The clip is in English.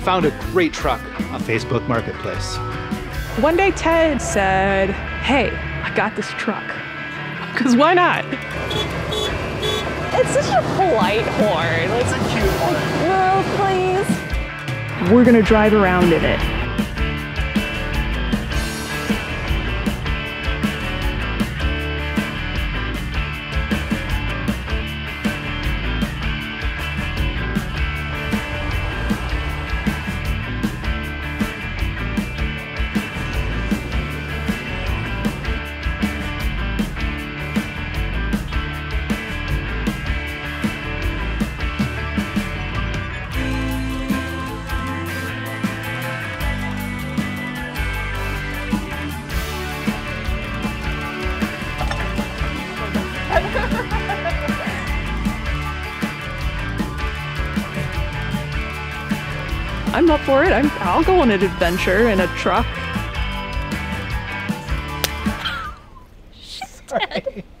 found a great truck on Facebook Marketplace. One day Ted said, hey, I got this truck. Because why not? It's such a polite horn. It's a cute one. Move, please. We're gonna drive around in it. I'm up for it. I'll go on an adventure in a truck. Sorry.